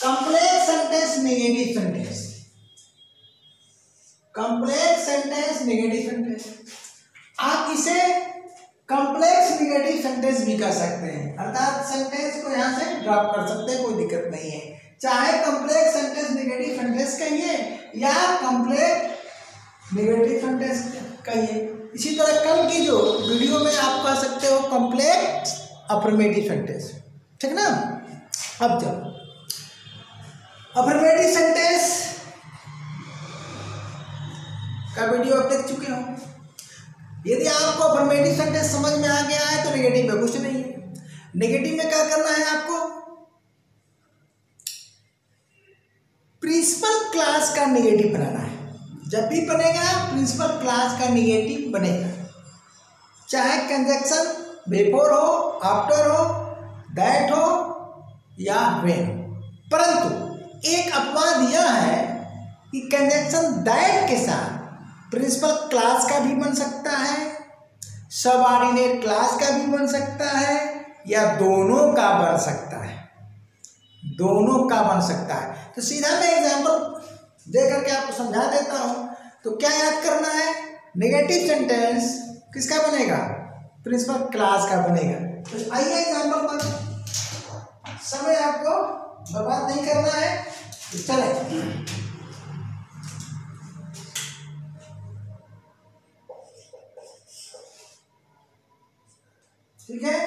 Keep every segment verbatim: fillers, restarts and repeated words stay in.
Complex sentence negative sentence, complex sentence negative sentence, आप इसे complex negative sentence भी कर सकते हैं, अर्थात सेंटेंस को यहां से ड्रॉप कर सकते हैं, कोई दिक्कत नहीं है। चाहे कंप्लेक्स सेंटेंस नेगेटिव सेंटेंस कहिए या कंप्लेक्स नेगेटिव सेंटेंस कहिए। इसी तरह कल की जो वीडियो में आप कह सकते हो कंप्लेक्स अफर्मेटिव सेंटेंस, ठीक ना। अब जब अफर्मेटिव सेंटेंस का वीडियो आप देख चुके हो, यदि आपको अफर्मेटिव सेंटेंस समझ में आ गया है तो नेगेटिव में कुछ नहीं है। नेगेटिव में क्या करना है आपको, प्रिंसिपल क्लास का नेगेटिव बनाना है। जब भी बनेगा प्रिंसिपल क्लास का नेगेटिव बनेगा, चाहे कंजक्शन बिफोर हो, आफ्टर हो, दैट हो या व्हेन। परंतु एक अपवाद यह है कि कंजक्शन दैट के साथ प्रिंसिपल क्लास का भी बन सकता है, सबऑर्डिनेट क्लास का भी बन सकता है, या दोनों का बन सकता है, दोनों का बन सकता है। तो सीधा मैं एग्जांपल दे करके आपको समझा देता हूं। तो क्या याद करना है, नेगेटिव सेंटेंस किसका बनेगा, प्रिंसिपल क्लास का बनेगा। तो आइए एग्जांपल पर, समय आपको बर्बाद नहीं करना है, तो चले। ठीक है,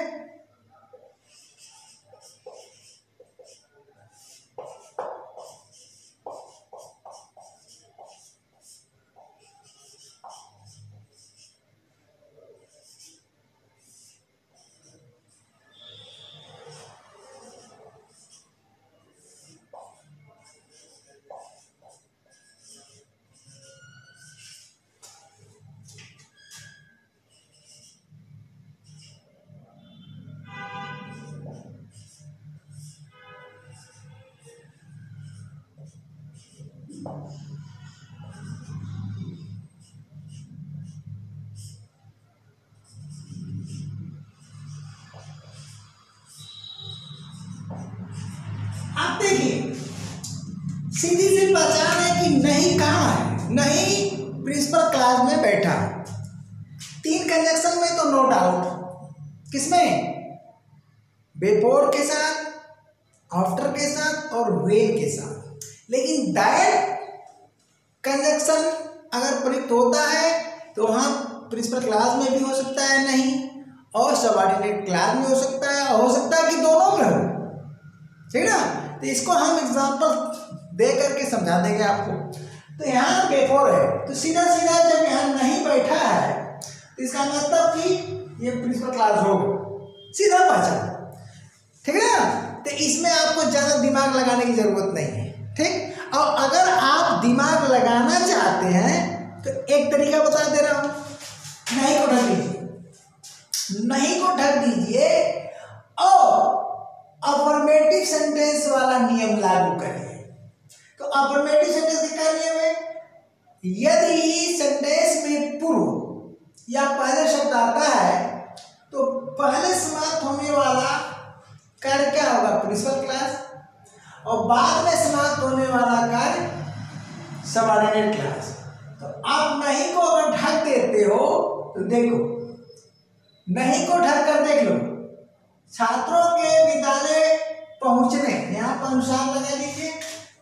आप देखिए सीधी सी पहचान है कि नहीं कहाँ है, नहीं प्रिंसिपल क्लास में बैठा। तीन कंजक्शन में तो नो डाउट, किसमें, बिफोर के साथ, आफ्टर के साथ और व्हेन के साथ। लेकिन दैट कंजक्शन अगर प्रयुक्त होता है तो वहाँ प्रिंसिपल क्लास में भी हो सकता है नहीं, और सबऑर्डिनेट क्लास में हो सकता है, हो सकता है कि दोनों में हो, ठीक ना। तो इसको हम एग्जांपल दे करके समझा देंगे आपको। तो यहाँ बिफोर है तो सीधा सीधा जब यहाँ नहीं बैठा है तो इसका मतलब कि ये प्रिंसिपल क्लास होगा, सीधा पहचान, ठीक है ना। तो इसमें आपको ज़्यादा दिमाग लगाने की जरूरत नहीं है, ठीक। और अगर आप दिमाग लगाना चाहते हैं तो एक तरीका बता दे रहा हूँ, नहीं को ढक दीजिए, नहीं को ढक दीजिए और अफर्मेटिव सेंटेंस वाला नियम लागू करिए। तो अफर्मेटिव सेंटेंस का नियम है, यदि सेंटेंस में पूर्व या पहले शब्द आता है तो पहले समाप्त होने वाला कार्य क्या होगा, प्रिंसिपल क्लास, और बाद में समाप्त होने वाला कार्य सबऑर्डिनेट क्लास। तो आप नहीं को अगर ढक देते हो तो देखो, नहीं को ढक कर देख लो, छात्रों के विद्यालय पहुंचने, यहाँ पर अनुसार लगा दीजिए,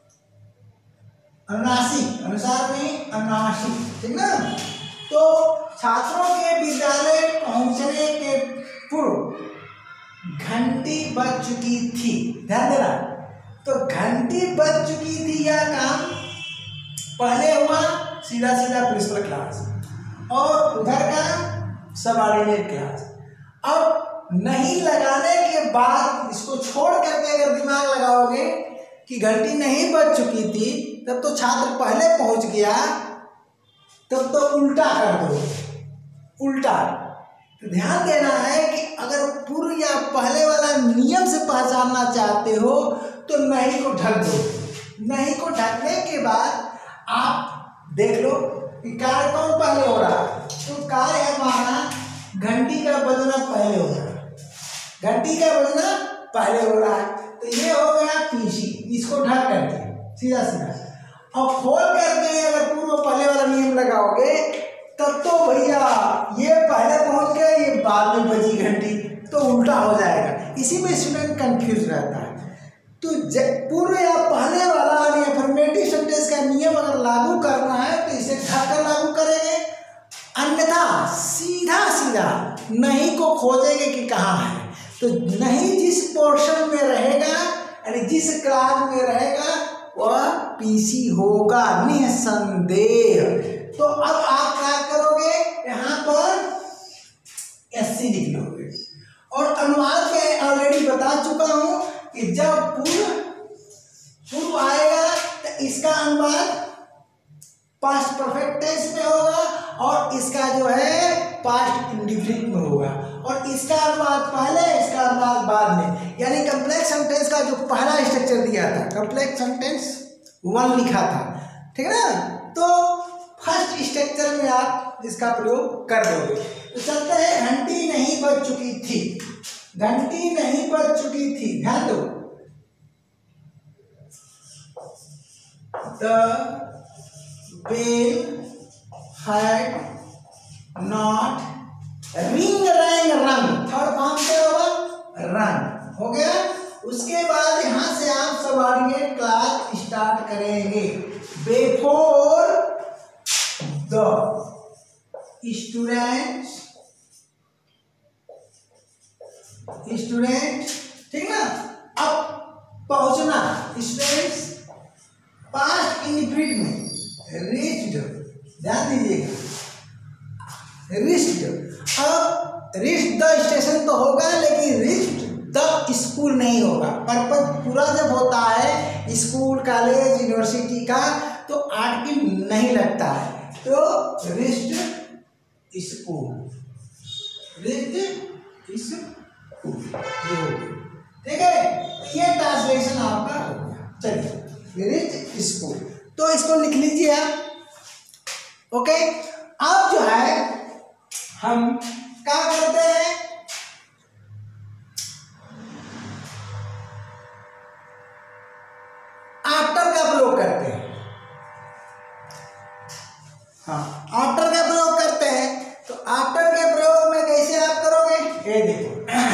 अनुनासिक, अनुसार नहीं अनुनासिक, ठीक ना। तो छात्रों के विद्यालय पहुंचने के पूर्व घंटी बज चुकी थी, ध्यान देना। तो घंटी बज चुकी थी, यह काम पहले हुआ सीधा सीधा प्रिंसिपल क्लास, और उधर का सबऑर्डिनेट क्लास। अब नहीं लगाने के बाद इसको छोड़ करके अगर दिमाग लगाओगे कि घंटी नहीं बज चुकी थी, तब तो छात्र पहले पहुंच गया, तब तो उल्टा कर दो, उल्टा। तो ध्यान देना है कि अगर पूर्व या पहले वाला नियम से पहचानना चाहते हो तो नहीं को ढक दो। नहीं को ढकने के बाद आप देख लो कि कार्य कौन पहले हो रहा है। तो कार्य है हमारा घंटी का बजना पहले हो रहा है, घंटी का बजना पहले हो रहा है। तो ये हो गया पीसी, इसको ढक करके सीधा सीधा, और खोल करके अगर पूर्व पहले वाला नियम लगाओगे तब तो भैया ये पहले पहुंच गए, ये बाद में बजी घंटी, तो उल्टा हो जाएगा। इसी में स्टूडेंट कंफ्यूज रहता है। तो पूर्व या पहले वाला और अफर्मेटिव सेंटेंस का नियम अगर लागू करना है तो इसे ढककर लागू करेंगे, अन्यथा सीधा सीधा नहीं को खोजेंगे कि कहाँ है। तो नहीं जिस पोर्शन में रहेगा यानी जिस क्लास में रहेगा वह पीसी होगा निसंदेह। तो अब आप क्या करोगे, यहाँ पर एससी लिख लोगे। और अनुवाद में ऑलरेडी बता चुका हूं कि जब पूर्व पूर्व आएगा तो इसका अनुवाद पास्ट परफेक्ट टेंस में होगा और इसका जो है पास्ट इंडिफिनिट में होगा, और इसका अनुवाद पहले, इसका अनुवाद बाद में। यानी कंप्लेक्स सेंटेंस का जो पहला स्ट्रक्चर दिया था, कंप्लेक्स सेंटेंस वन लिखा था, ठीक है ना, तो फर्स्ट स्ट्रक्चर में आप इसका प्रयोग कर दोगे। तो चलते हैं, घंटी नहीं बज चुकी थी, घंटी नहीं बज चुकी थी, ध्यान दो। The bell had not ring rang rung, third form से होगा रंग, हो गया। उसके बाद यहां से आप सबऑर्डिनेट क्लास स्टार्ट करेंगे। बिफोर द स्टूडेंट स्टूडेंट ठीक ना। अब पहुंचना स्टूडेंट्स पास्ट इंडिफिनिट में रीच्ड, ध्यान दीजिएगा रिच्ड। अब रिच्ड द स्टेशन तो होगा लेकिन रिच्ड द स्कूल नहीं होगा। पर्पज पूरा जब होता है स्कूल कॉलेज यूनिवर्सिटी का तो आर्टिकल नहीं लगता है, तो रिच्ड स्कूल, रिच्ड स्कूल ये हो गया, ठीक है। ये ट्रांसलेशन आपका हो गया। चलिए रिच्ड स्कूल, तो इसको लिख लीजिए आप, ओके। अब जो है हम क्या करते हैं, आफ्टर का प्रयोग करते हैं। हाँ, आफ्टर का प्रयोग करते हैं। तो आफ्टर के प्रयोग में कैसे आप करोगे, ये देखो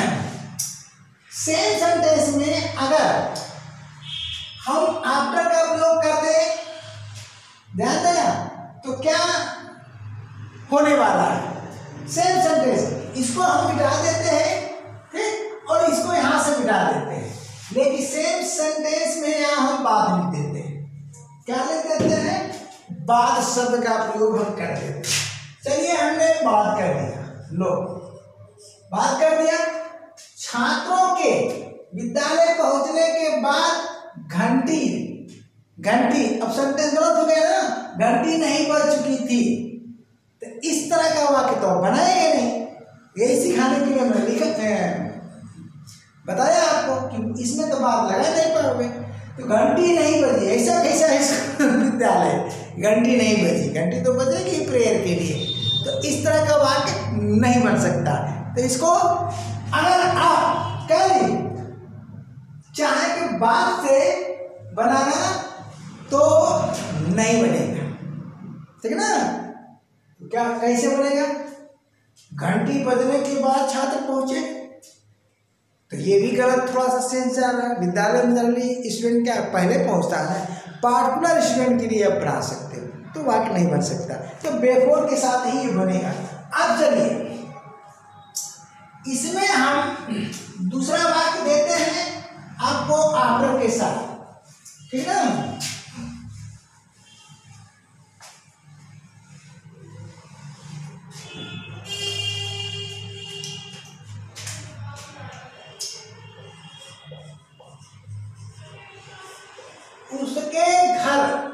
सेम सेंटेंस में अगर हम आफ्टर का प्रयोग करते हैं, ध्यान देना, तो क्या होने वाला है, सेम सेंटेंस इसको हम मिटा देते हैं, ठीक, और इसको यहां से मिटा देते हैं, लेकिन सेम सेंटेंस में यहां हम बाद लिख देते हैं। क्या लिख देते हैं, बाद शब्द का प्रयोग हम कर देते हैं। चलिए हमने बात कर दिया, लो बात कर दिया। छात्रों के विद्यालय पहुंचने के बाद घंटी घंटी अब सेंटेंस गलत हो गया ना, घंटी नहीं बज चुकी थी। तो इस तरह का वाक्य तो बनाएंगे नहीं, यही सिखाने के लिए मैं लिखा बताया आपको कि इसमें तो बात लगा नहीं पाओगे। तो घंटी नहीं बजी, ऐसा कैसा है विद्यालय, घंटी नहीं बजी, घंटी तो बजेगी प्रेयर के लिए। तो इस तरह का वाक्य नहीं बन सकता। तो इसको अगर आप कहें चाहे के बाद से बनाना तो नहीं बनेगा, ठीक है ना। तो क्या कैसे बनेगा, घंटी बजने के बाद छात्र पहुंचे, तो ये भी गलत थोड़ा सा सेंस आ रहा है। विद्यालय में जनरली स्टूडेंट क्या पहले पहुंचता है, पार्टिकुलर स्टूडेंट के लिए आप पढ़ा सकते हो, तो वाक्य नहीं बन सकता। तो बिफोर के साथ ही ये बनेगा। अब चलिए इसमें हम दूसरा वाक्य देते हैं आपको आफ्टर के साथ, ठीक है ना। उसके घर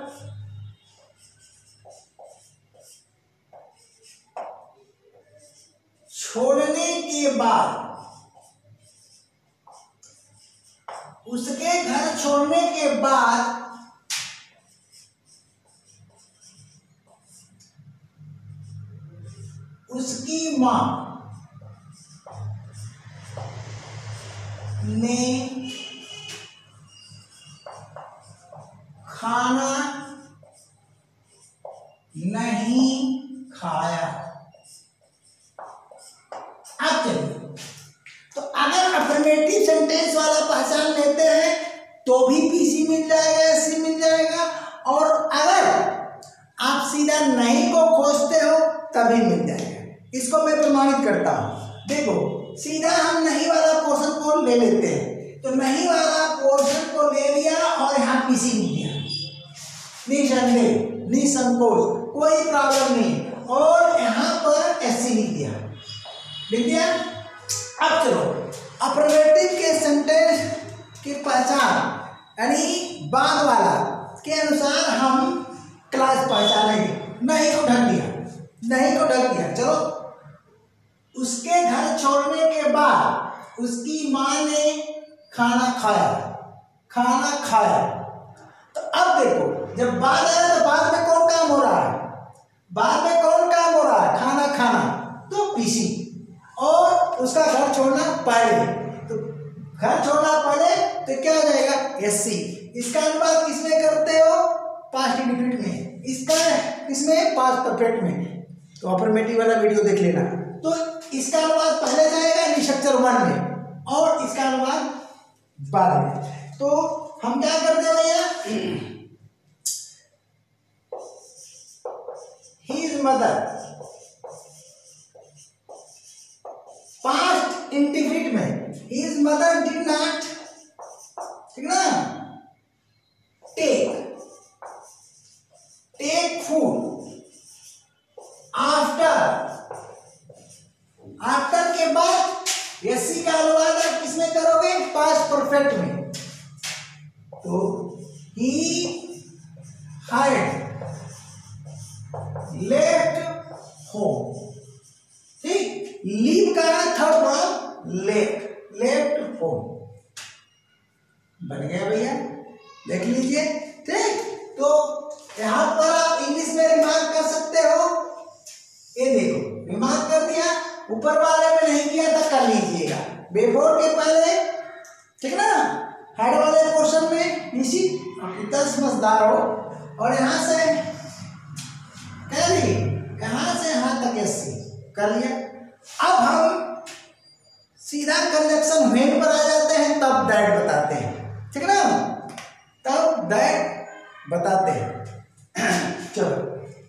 छोड़ने के बाद, उसके घर छोड़ने के बाद उसकी मां ने खाना नहीं खाया। अब चलिए, तो अगर अफर्मेटिव सेंटेंस वाला पहचान लेते हैं तो भी पीसी मिल जाएगा, एससी मिल जाएगा, और अगर आप सीधा नहीं को खोजते हो तभी मिल जाएगा। इसको मैं प्रमाणित करता हूं। देखो, सीधा हम नहीं वाला पोर्शन को ले लेते हैं, तो नहीं वाला पोर्शन को ले लिया और यहाँ पीसी मिल गया, निसंदेह, निसंकोच, कोई प्रॉब्लम नहीं, और यहाँ पर एससी लिख दिया, लिख दिया। अब चलो, अफर्मेटिव के सेंटेंस की पहचान यानी बाद वाला के अनुसार हम क्लास पहचानेंगे। नहीं को ढक दिया, नहीं को ढक दिया। चलो, उसके घर छोड़ने के बाद उसकी माँ ने खाना खाया, खाना खाया। तो अब देखो, जब बाद आया तो बाद में कौन काम हो रहा है, बाद में कौन काम हो रहा है, खाना खाना, तो पीसी, और उसका घर छोड़ना पहले, तो घर छोड़ना पहले तो क्या हो जाएगा, एससी। इसका अनुवाद किसमें करते हो, पास्ट इंडिफिनिट में, इसका किसमें, पास्ट परफेक्ट में। तो अफर्मेटिव वाला वीडियो देख लेना। तो इसका अनुवाद पहले जाएगा निशक्चर वन में, और इसका अनुवाद बाद में। तो हम क्या करते हैं भैया, हिज मदर, पास्ट इंडिफिनिट में, हिज मदर डिड नॉट, ठीक ना, take take food after, after के बाद एससी का अनुवाद आप किसमें करोगे, पास्ट परफेक्ट में। तो ही हैड लेफ्ट होम, ठीक, लीव का third form left, left home बन गया भैया, देख लीजिए, ठीक। तो यहां पर आप इंग्लिश में रिमार्क कर सकते हो, ये देखो रिमार्क कर दिया, ऊपर वाले में नहीं किया था, कर लीजिएगा, बिफोर के पहले, ठीक ना, हेड वाले पोर्शन में निश्चित कितना समझदार हो, और यहां से कह ली, यहां से यहां तक एससी कर लिया। अब हम सीधा कंजक्शन व्हेन पर आ जाते हैं, तब दैट बताते हैं, ठीक ना, तब दैट बताते हैं। चलो,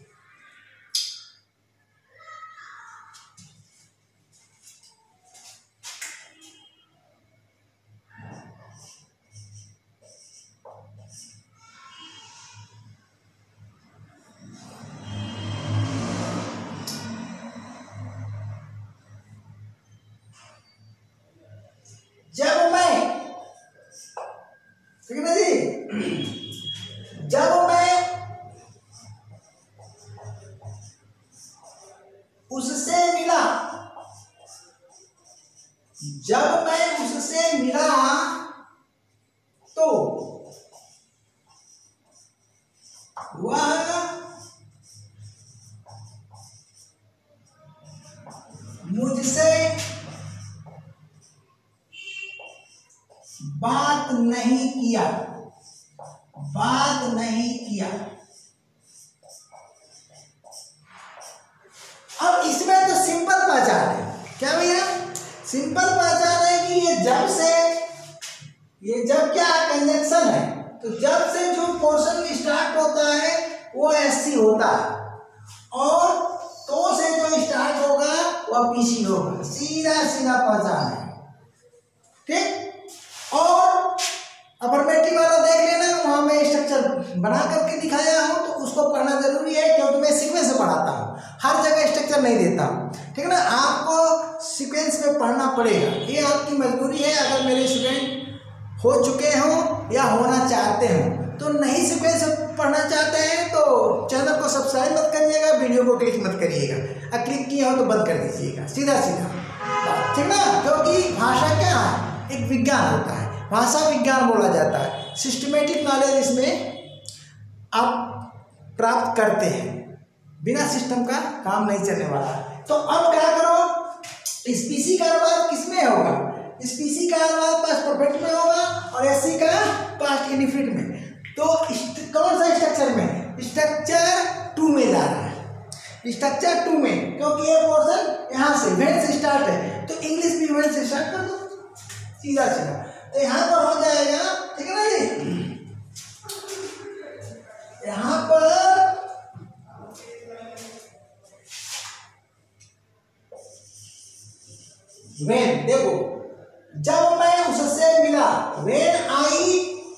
जब मैं, ठीक है ना जी, जब मैं उससे मिला, जब मैं उससे मिला तो वह मुझसे बात नहीं किया, बात नहीं किया। अब इसमें तो सिंपल पहचान है, क्या भैया, सिंपल पहचान है कि ये जब से, ये जब क्या कंजक्शन है, तो जब से जो पोर्शन स्टार्ट होता है वो एससी होता है, और तो से जो स्टार्ट होगा वह पीसी होगा, सीधा सीधा पहचान है, ठीक। और अफर्मेटिव वाला देख लेना, वहां मैं स्ट्रक्चर बना करके दिखाया हूं, तो उसको पढ़ना जरूरी है, क्योंकि मैं सीक्वेंस से पढ़ाता हूं, हर जगह स्ट्रक्चर नहीं देता हूं, ठीक है ना, आपको सीक्वेंस में पढ़ना पड़ेगा, ये आपकी मजबूरी है। अगर मेरे स्टूडेंट हो चुके हों या होना चाहते हों, तो नहीं सीक्वेंस पढ़ना चाहते हैं तो चैनल को सब्सक्राइब मत करिएगा, वीडियो को क्लिक मत करिएगा, और क्लिक किया हो तो बंद कर दीजिएगा, सीधा सीधा, ठीक ना, क्योंकि भाषा क्या है, एक विज्ञान होता है, भाषा विज्ञान बोला जाता है, सिस्टमेटिक नॉलेज इसमें आप प्राप्त करते हैं, बिना सिस्टम का काम नहीं चलने वाला। तो अब क्या करो, स्पीसी का अनुवाद किसमें होगा, स्पीसी का अनुवाद पास्ट परफेक्ट में होगा, और एससी का पास्ट इंडिफिनिट में। तो कौन सा स्ट्रक्चर में, स्ट्रक्चर टू में जा रहा है, स्ट्रक्चर टू में, क्योंकि ये पोर्शन यहाँ से वेन से स्टार्ट है, तो इंग्लिश भी वेन से स्टार्ट कर दो सीधा सीधा। तो यहाँ पर हो जाएगा, ठीक है ना जी, यहाँ पर वेन, देखो जब मैं उससे मिला, वेन आई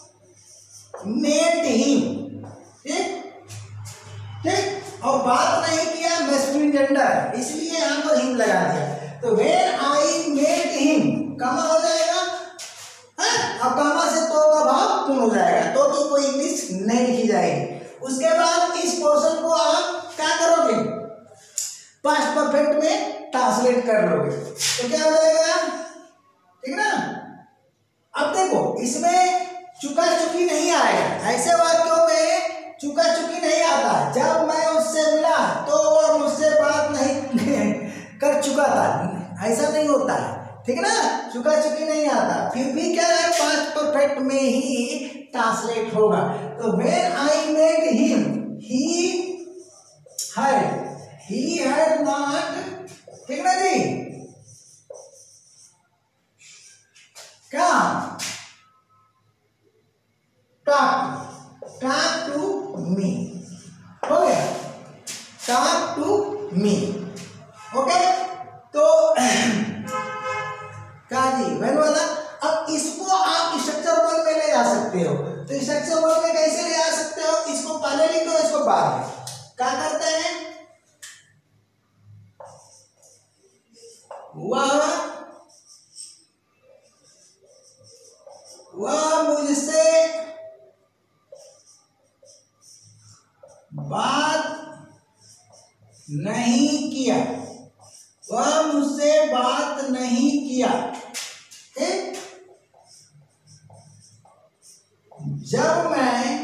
मेट हिम, ठीक ठीक, और बात नहीं किया मैस्कुलिन जेंडर, इसलिए यहाँ पर हिम लगा दिया। तो when I met him, comma हो जाएगा, है? अब कामा से तो का भाव पूर्ण हो जाएगा, तो तो कोई इंग्लिश नहीं लिखी जाएगी। उसके बाद इस पोर्शन को आप क्या करोगे, पास्ट परफेक्ट में ट्रांसलेट कर लोगे, तो क्या हो जाएगा, ठीक ना। अब देखो इसमें चुका चुकी नहीं आएगा, ऐसे वाक्यों में चुका चुकी नहीं आता। जब मैं उससे मिला तो वह मुझसे बात नहीं कर चुका था, ऐसा नहीं होता है, ठीक है ना, चुका चुकी नहीं आता। फिर भी क्या है, पास्ट परफेक्ट में ही ट्रांसलेट होगा। तो when I met him, he had, he had not, ठीक ना जी, क्या टॉक टॉक टू मी, हो गया, टॉक टू मी, ओके। तो क्या जी वेन वाला। अब इसको आप स्ट्रक्चर वन में ले जा सकते हो, तो स्ट्रक्चर वन में कैसे ले जा सकते हो, इसको पहले लिखो, इसको बाद में। क्या करते हैं, वह वह मुझसे बात नहीं किया, वह मुझसे बात नहीं किया, ठीक। जब मैं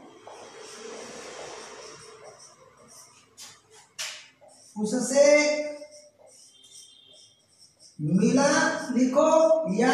उससे मिला लिखो या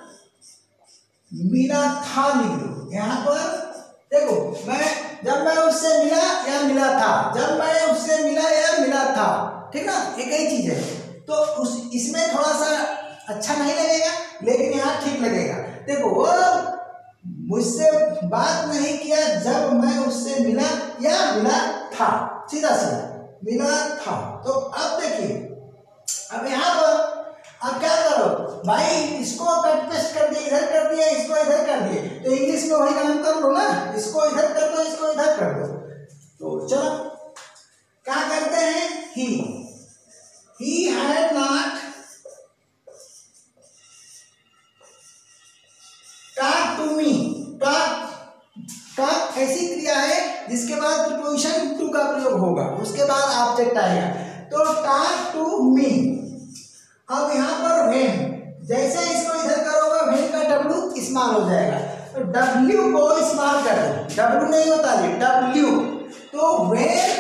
मिला था लिख दो। यहाँ पर देखो, मैं जब मैं उससे मिला या मिला था, जब मैं उससे मिला या मिला था, ठीक ना, एक ही चीज है। तो उस इसमें थोड़ा सा अच्छा नहीं लगेगा, लेकिन यहाँ ठीक लगेगा। देखो, वो मुझसे बात नहीं किया जब मैं उससे मिला या मिला था, सीधा सीधा मिला था। तो अब देखिए, अब यहाँ पर अब क्या करो भाई, इसको कट पेस्ट कर दिए, इधर कर दिया, इसको इधर कर दिए, तो इंग्लिश में वही काम कर लो ना, इसको इधर कर दो, इसको इधर कर दो। तो चलो क्या करते हैं, he he had not talk to me. Talk talk ऐसी क्रिया है जिसके बाद प्रीपोजिशन टू का प्रयोग होगा, उसके बाद ऑब्जेक्ट आएगा। तो टॉक टू मी। अब यहाँ पर वेन, जैसे इसको इधर करोगे वेन का डब्ल्यू स्मॉल हो जाएगा, तो डब्ल्यू को स्मॉल कर दो, डब्ल्यू नहीं होता जी, डब्ल्यू। तो वेन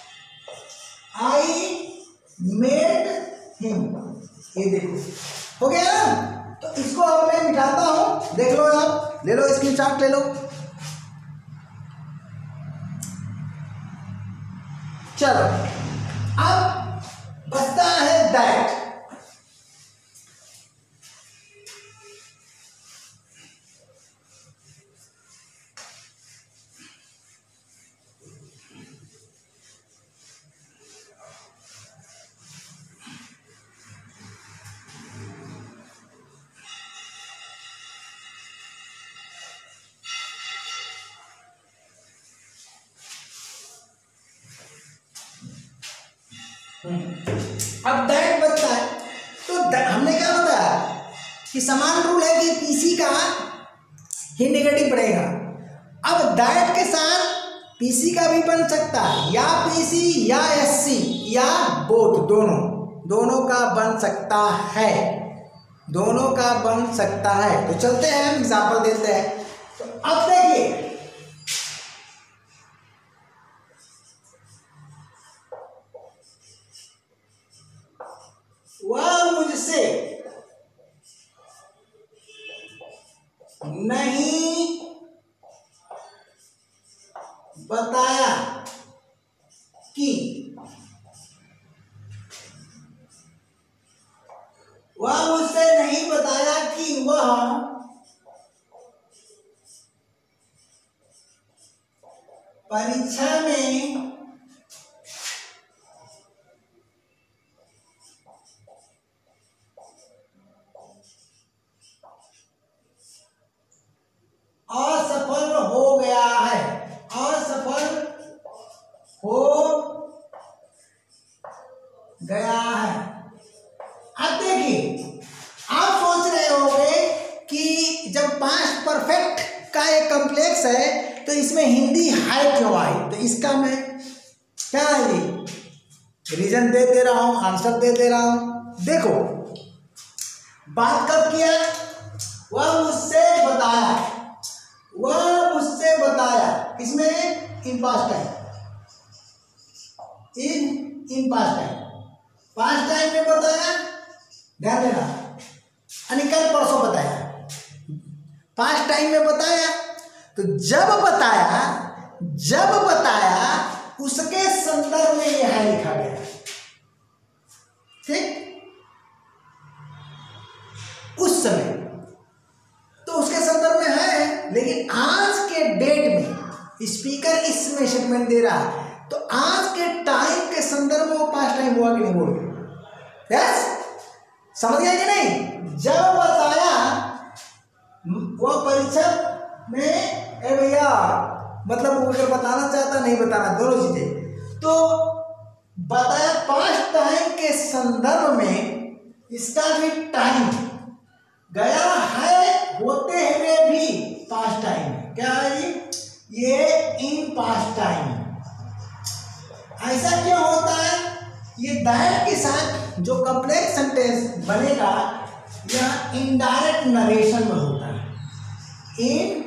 आई मेट हिम, ये देखो हो गया ना। तो इसको अब मैं मिटाता हूं, देख लो, आप ले लो स्क्रीनशॉट ले लो। चलो अब बचता है दैट। अब दैट बचता है, तो हमने क्या बताया कि समान रूल है कि पीसी का ही नेगेटिव बढ़ेगा। अब दैट के साथ पीसी का भी बन सकता है, या पीसी या एससी या बोथ, दोनों दोनों का बन सकता है, दोनों का बन सकता है। तो चलते हैं, हम एग्जाम्पल देते हैं। तो अब देखिए, वह मुझसे नहीं बताया कि वह मुझसे नहीं बताया कि वह परीक्षा में असफल हो गया है, असफल हो गया है। अब देखिए, आप सोच रहे होंगे कि जब पास्ट परफेक्ट का एक कॉम्प्लेक्स है तो इसमें हिंदी है क्यों आई, तो इसका मैं क्या है रीजन दे दे रहा हूं, आंसर दे दे रहा हूं। देखो, बात कब किया, वह मुझसे बताया, वह मुझसे बताया, इसमें in past time, in in past time, past time में बताया, ध्यान देना, अनिकल परसों बताया, पास्ट टाइम में बताया। तो जब बताया, जब बताया उसके संदर्भ में यह लिखा गया, ठीक, उस समय तो उसके संदर्भ में है, लेकिन आज के डेट में स्पीकर इसमें स्टेटमेंट दे रहा है, तो आज के टाइम के संदर्भ में वो पास्ट टाइम हुआ कि नहीं, बोलो यस, समझ गया कि नहीं। जब बताया वो परीक्षा में, ए भैया मतलब वो अगर बताना चाहता नहीं बताना, दोनों चीजें, तो बताया पास्ट टाइम के संदर्भ में, इसका भी टाइम गया है होते हुए भी पास्ट टाइम, क्या है ये इन पास्ट टाइम। ऐसा क्यों होता है, ये दैट के साथ जो कॉम्प्लेक्स सेंटेंस बनेगा यह इनडायरेक्ट नरेशन में होता है, इन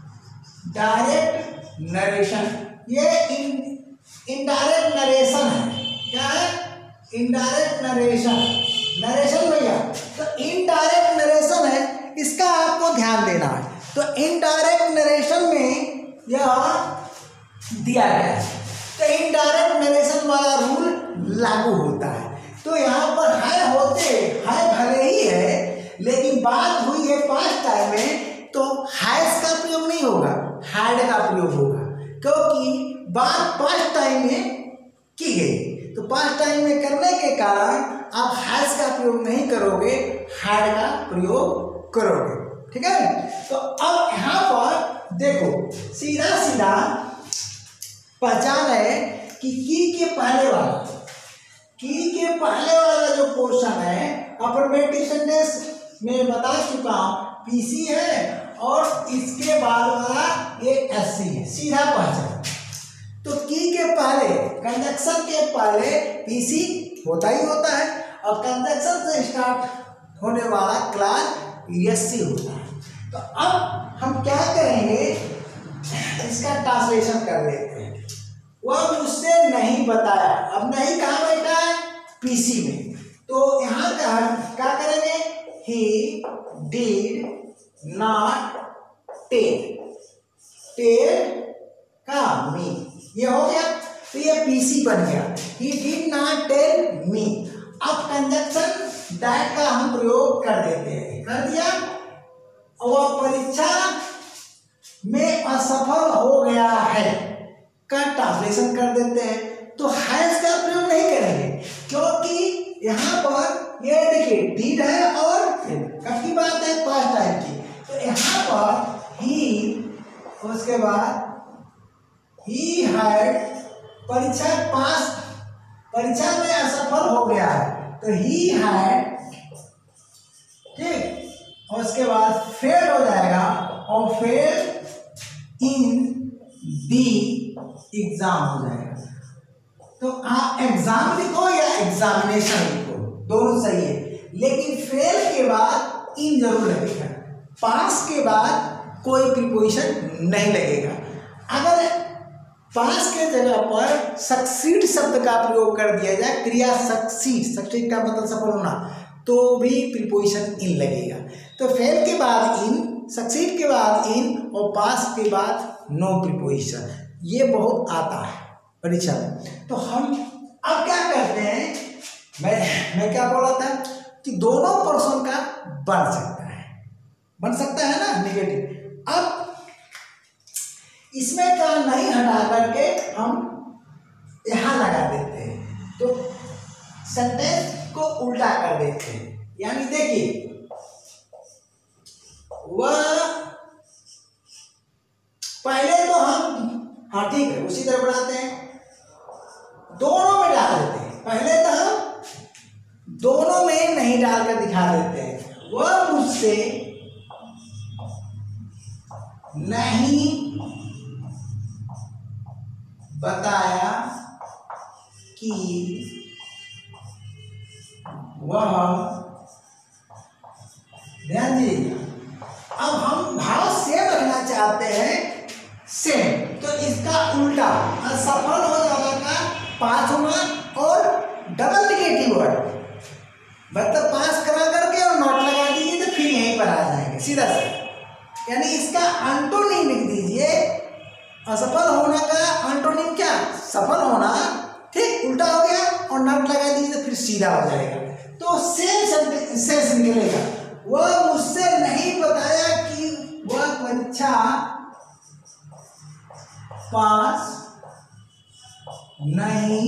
डायरेक्ट नरेशन, ये इन इनडायरेक्ट नरेशन है, क्या है इनडायरेक्ट नरेशन, नरेशन भैया, तो इनडायरेक्ट नरेशन है, इसका आपको ध्यान देना है। तो इनडायरेक्ट नरेशन में यह दिया गया है, तो इनडायरेक्ट नरेशन वाला रूल लागू होता है। तो यहाँ पर है होते है भले ही है, लेकिन बात हुई है पास्ट टाइम में, तो हैज का प्रयोग नहीं होगा, हैड का प्रयोग होगा, क्योंकि बात पास्ट टाइम में की गई। तो पास्ट टाइम में करने के कारण आप हैज का प्रयोग नहीं करोगे, हैड का प्रयोग करोगे, ठीक है। तो अब यहाँ पर देखो, सीधा सीधा पहचान है कि की के पहले वाला, की के पहले वाला जो पोर्शन है अफर्मेटिव सेंटेंस में बता चुका हूं, पीसी है, और इसके बाद वाला ये एससी है, सीधा पहचान। तो की के पहले, कंजक्शन के पहले पीसी होता ही होता है, और कंजक्शन से स्टार्ट होने वाला क्लास एससी होता है। तो अब हम क्या करेंगे, इसका ट्रांसलेशन कर लेते हैं। वह मुझसे नहीं बताया, अब नहीं कहाँ बैठा है, पीसी में, तो यहाँ का क्या करेंगे, he did not tell tell का मी, ये हो गया, तो ये पीसी बन गया, he did not tell me. अब कंजक्शन दैट का हम प्रयोग कर देते हैं, कर दिया, और परीक्षा में असफल हो गया है का ट्रांसलेशन कर देते हैं। तो हैज का प्रयोग नहीं करेंगे, क्योंकि यहाँ पर ये देखिए डिड है और कब की बात है, पास्ट टाइम की, तो यहाँ पर ही, उसके बाद ही हैड, परीक्षा पास, परीक्षा में असफल हो गया है, तो ही हैड, ठीक, और उसके बाद फेल हो जाएगा, और फेल इन दी एग्जाम हो जाएगा। तो आप एग्जाम लिखो या एग्जामिनेशन लिखो, दोनों सही है, लेकिन फेल के बाद इन जरूर लगेगा, पास के बाद कोई प्रीपोजिशन नहीं लगेगा। अगर पास के जगह पर सक्सीड शब्द का प्रयोग कर दिया जाए, क्रिया सक्सीड, सक्सीड का मतलब सफल होना, तो भी प्रीपोजिशन इन लगेगा। तो फेल के बाद इन, सक्सीड के बाद इन, और पास के बाद नो प्रीपोजिशन। ये बहुत आता है परीक्षा में। तो हम अब क्या करते हैं, मैं मैं क्या बोला था कि दोनों पोर्शन का बन सकता है, बन सकता है ना नेगेटिव। अब इसमें का नहीं हटा करके हम यहाँ लगा देते हैं, तो सेंटेंस को उल्टा कर देते हैं। यानी देखिए वह, पहले तो हम, हाँ ठीक है, उसी तरह बनाते हैं, दोनों में डाल देते हैं। पहले तो हम दोनों में नहीं डालकर दिखा देते हैं। वह मुझसे नहीं बताया कि वह, ध्यान दीजिए, अब हम भाव सेम रखना चाहते हैं, सेम, तो इसका उल्टा असफल हो जाने का पास होना और डबल निगेटिव वर्ड, मतलब पास करा करके और नॉट लगा दीजिए तो फिर यहीं पर आ जाएंगे सीधा से। यानी इसका एंटोनिम लिख दीजिए, असफल होने का एंटोनिम क्या, सफल होना, ठीक, उल्टा हो गया और नॉट लगा दीजिए तो फिर सीधा हो जाएगा, तो सेम सेंस निकलेगा। वह मुझसे नहीं बताया कि वह परीक्षा पास नहीं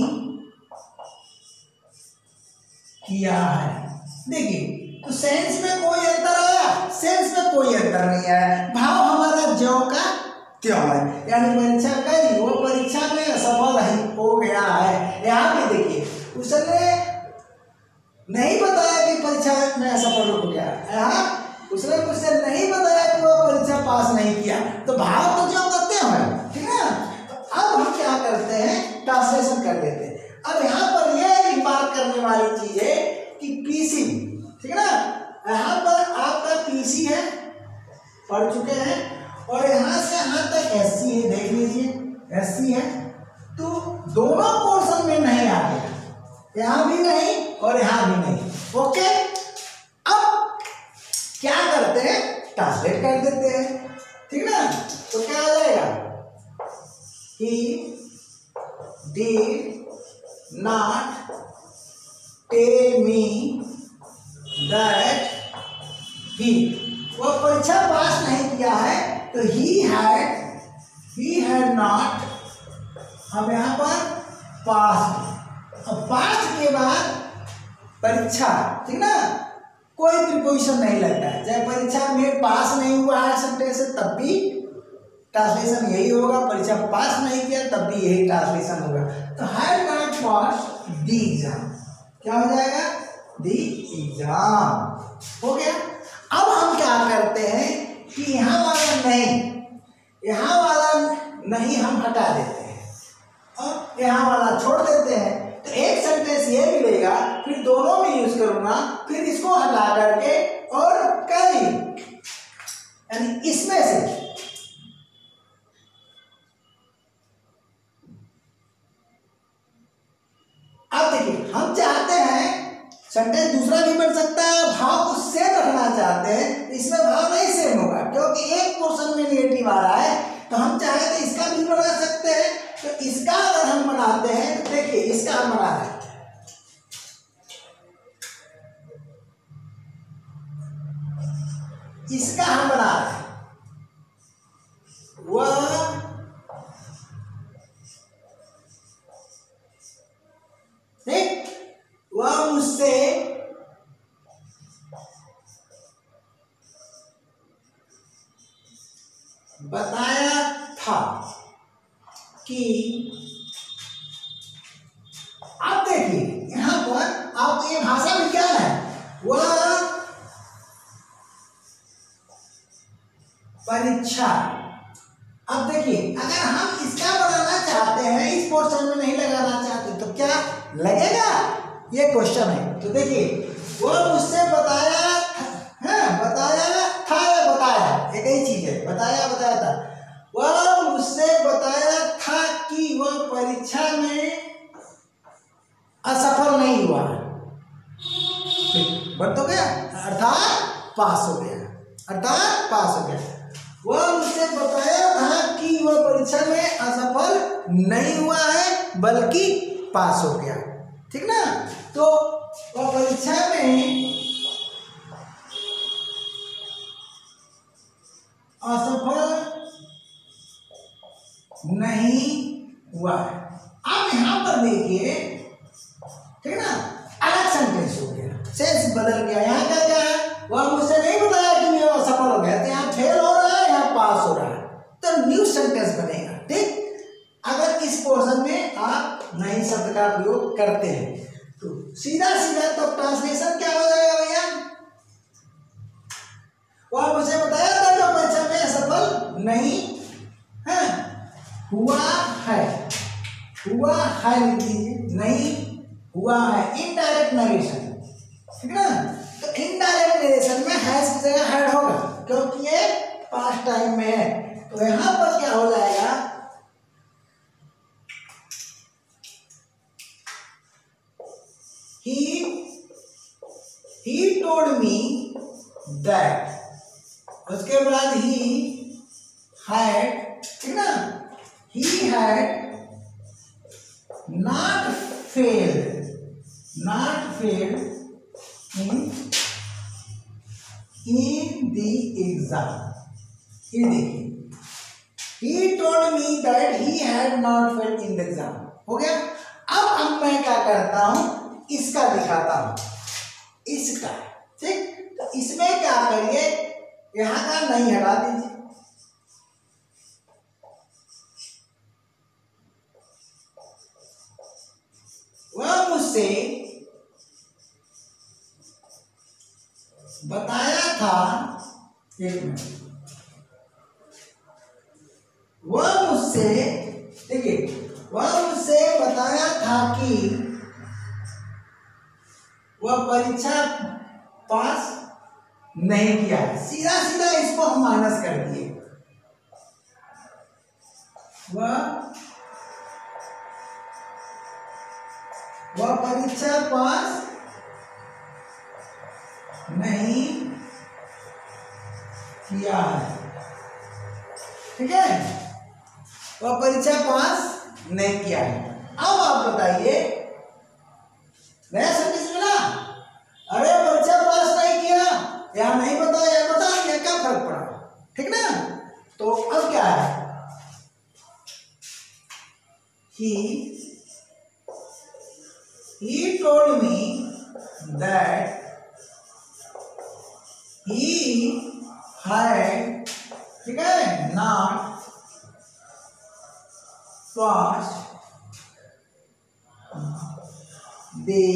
किया है। देखिए तो सेंस में कोई अंतर आया, सेंस में कोई अंतर नहीं आया, भाव हमारा ज्यों का त्यों है। यानी परीक्षा करी, वो परीक्षा में असफल हो गया है। यहाँ पे देखिए उसने नहीं बताया कि परीक्षा में असफल हो गया, यहाँ उसने मुझसे नहीं बताया कि वो परीक्षा पास नहीं किया, तो भाव तो जो करते हैं, ठीक है। तो अब हम क्या करते हैं, ट्रांसलेशन कर देते हैं। अब यहाँ पर यह रिमार्क करने वाली चीज है कि पीसी, ठीक है ना, यहाँ पर आपका पीसी है, पढ़ चुके हैं, और यहाँ से यहाँ तक एससी है, देख लीजिए एससी है, तो दोनों पोर्शन में नहीं आ गया, यहाँ भी नहीं और यहाँ भी नहीं, ओके। अब क्या करते हैं, ट्रांसलेट कर देते हैं, ठीक ना, तो क्या आ जाएगा, he did not tell me that he, वो परीक्षा पास नहीं किया है, तो he had he had not, हम यहाँ पर पास, अब पास के बाद परीक्षा, ठीक ना, कोई प्रीपोजिशन नहीं लगता है, चाहे परीक्षा में पास नहीं हुआ है सेंटेंस से तब भी ट्रांसलेशन यही होगा, परीक्षा पास नहीं किया तब भी यही ट्रांसलेशन होगा। तो had not pass the exam, क्या हो जाएगा, द एग्जाम, हो गया। अब हम क्या करते हैं कि यहाँ वाला नहीं, यहाँ वाला नहीं हम हटा देते हैं और यहाँ वाला छोड़ देते हैं, तो एक सेंटेंस ये मिलेगा, फिर दोनों में यूज करूंगा, फिर इसको हटा करके और कई, यानी इसमें से अब देखिए हम चाहते हैं सेंटेंस दूसरा भी बन सकता है, भाव को सेम रखना चाहते हैं, इसमें भाव नहीं सेम होगा क्योंकि एक पोर्शन में नेगेटिव आ रहा है, तो हम चाहे तो इसका भी बना सकते हैं। तो इसका अगर हम बनाते हैं तो देखिए इसका हम बना रहे हैं, इसका हम बना रहे हैं, वह ठीक, वह मुझसे बताया था कि, आप देखिए यहां पर आप ये भाषा विज्ञान है, वह परीक्षा। अब देखिए अगर हम इसका बनाना चाहते हैं, इस पोर्शन में नहीं लगाना चाहते तो क्या लगेगा, ये क्वेश्चन है। तो देखिए वह मुझसे बताया है, बताया था या बताया, एक ही चीज है, बताया बताया था, वह मुझसे बताया था कि वह परीक्षा में असफल नहीं हुआ, बन तो गया, अर्थात पास हो गया, अर्थात पास हो गया। वह मुझसे बताया था कि वह परीक्षा में असफल नहीं हुआ है बल्कि पास हो गया, ठीक ना। तो वह परीक्षा में असफल नहीं हुआ है। आप यहां पर देखिए, ठीक ना, अलग सेंटेंस हो गया, सेंस बदल गया। यहाँ क्या क्या है, वह मुझसे नहीं बताया कि मैं असफल हो गया, तो यहाँ फेल हो रहा है, यहाँ पास हो रहा है, तो न्यू सेंटेंस बनेगा, ठीक। अगर इस पोर्शन में आप नहीं शब्द का प्रयोग करते हैं तो सीधा सीधा तो ट्रांसलेशन क्या हो जाएगा भैया, वह मुझे बताया था जो परीक्षा में सफल नहीं है हुआ है, हुआ है लिख दीजिए, नहीं हुआ है, इनडायरेक्ट नरेशन, ठीक ना। तो इनडायरेक्ट नरेशन में हैज की जगह हैड होगा क्योंकि ये पास्ट टाइम में है। तो यहां पर क्या हो जाएगा, he he told me that, उसके बाद he had, ठीक ना, he had not failed, not failed in in the exam। ये देखिए, he told me that he had not failed in the exam, हो गया। अब अब मैं क्या करता हूं, इसका दिखाता हूं, इसका, ठीक। तो इसमें क्या करिए, यहां का नहीं हटा दीजिए, वह मुझसे बताया था, एक मिनट, वह मुझसे, देखिए, वह मुझसे बताया था कि वह परीक्षा पास नहीं किया। सीधा सीधा इसको हम माइनस कर दिए, वह वह परीक्षा पास नहीं किया है, ठीक है, वह परीक्षा पास नहीं किया है। अब आप बताइए, नया सेंटेंस मिला, अरे परीक्षा पास नहीं किया, या नहीं बताया या बता दिया, क्या फर्क पड़ा, ठीक ना। तो अब क्या है, he he told me that he had, ठीक है, not passed the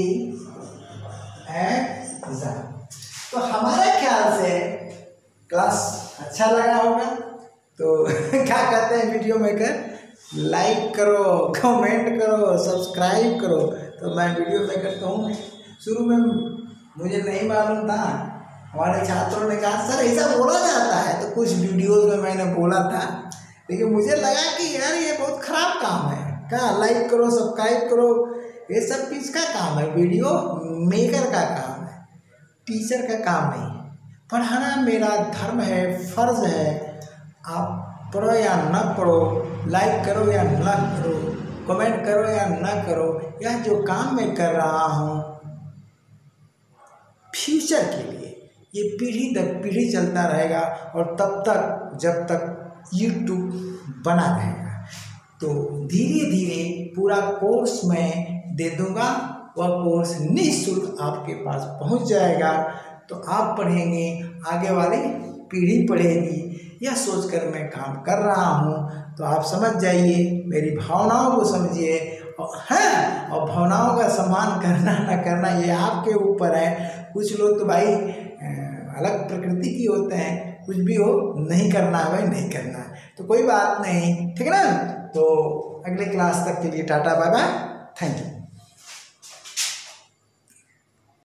एग्जाम। तो हमारे ख्याल से क्लास अच्छा लगा होगा, तो क्या कहते हैं वीडियो मेकर, लाइक करो, कमेंट करो, सब्सक्राइब करो। तो मैं वीडियो मेकर तो हूँ, शुरू में मुझे नहीं मालूम था, हमारे छात्रों ने कहा सर ऐसा बोला जाता है, तो कुछ वीडियोस में मैंने बोला था, लेकिन मुझे लगा कि यार ये बहुत खराब काम है, क्या लाइक करो, सब्सक्राइब करो, ये सब किसका काम है, वीडियो मेकर का काम है, टीचर का काम नहीं। पढ़ाना मेरा धर्म है, फर्ज है, आप पढ़ो या न पढ़ो, लाइक करो या न करो, कमेंट करो या न करो, यह जो काम मैं कर रहा हूँ फ्यूचर के लिए, ये पीढ़ी दर पीढ़ी चलता रहेगा, और तब तक जब तक यूट्यूब बना रहेगा। तो धीरे धीरे पूरा कोर्स मैं दे दूंगा, वह कोर्स निःशुल्क आपके पास पहुंच जाएगा। तो आप पढ़ेंगे, आगे वाली पीढ़ी पढ़ेगी, यह सोचकर मैं काम कर रहा हूँ। तो आप समझ जाइए, मेरी भावनाओं को समझिए, और हाँ, और भावनाओं का सम्मान करना न करना ये आपके ऊपर है। कुछ लोग तो भाई अलग प्रकृति की होते हैं, कुछ भी हो, नहीं करना है भाई, नहीं करना है, तो कोई बात नहीं, ठीक है ना। तो अगले क्लास तक के लिए टाटा बाय बाय, थैंक यू।